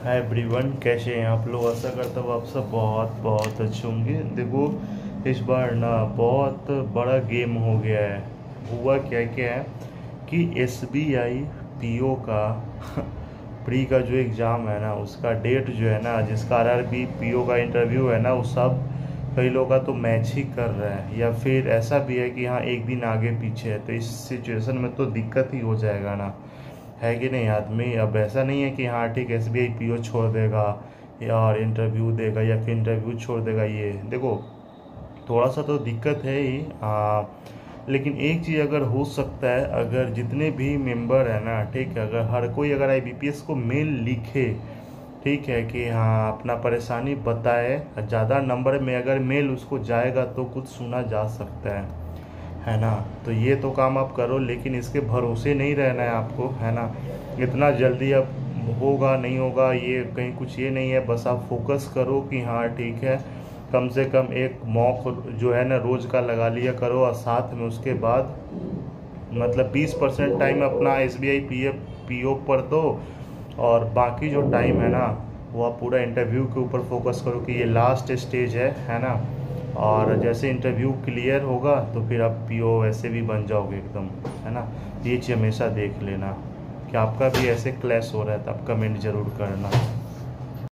Hi everyone, कैसे हैं आप लोग। आशा करता हूँ आप सब बहुत बहुत अच्छे होंगे। देखो, इस बार ना बहुत बड़ा गेम हो गया है। हुआ क्या क्या है कि एसबीआई पीओ का प्री का जो एग्ज़ाम है ना, उसका डेट जो है ना, जिसका आरआरबी पीओ का इंटरव्यू है ना, वो सब कई लोग का तो मैच ही कर रहे हैं, या फिर ऐसा भी है कि हाँ एक दिन आगे पीछे है। तो इस सिचुएशन में तो दिक्कत ही हो जाएगा ना, है कि नहीं आदमी। अब ऐसा नहीं है कि हाँ ठीक एसबीआई पीओ छोड़ देगा या और इंटरव्यू देगा या फिर इंटरव्यू छोड़ देगा। ये देखो, थोड़ा सा तो दिक्कत है ही। लेकिन एक चीज़ अगर हो सकता है, अगर जितने भी मेंबर है ना, ठीक है, अगर हर कोई अगर आईबीपीएस को मेल लिखे, ठीक है, कि हाँ अपना परेशानी बताए, ज़्यादा नंबर में अगर मेल उसको जाएगा तो कुछ सुना जा सकता है ना। तो ये तो काम आप करो, लेकिन इसके भरोसे नहीं रहना है आपको, है ना। इतना जल्दी अब होगा नहीं होगा ये कहीं कुछ ये नहीं है। बस आप फोकस करो कि हाँ ठीक है, कम से कम एक मॉक जो है ना रोज़ का लगा लिया करो, और साथ में उसके बाद मतलब 20% टाइम अपना एसबीआई पीओ पर दो, और बाकी जो टाइम है ना वो आप पूरा इंटरव्यू के ऊपर फोकस करो कि ये लास्ट स्टेज है ना। और जैसे इंटरव्यू क्लियर होगा तो फिर आप पीओ वैसे भी बन जाओगे एकदम, है ना। ये चीज़ हमेशा देख लेना कि आपका भी ऐसे क्लैश हो रहा है तो आप कमेंट ज़रूर करना।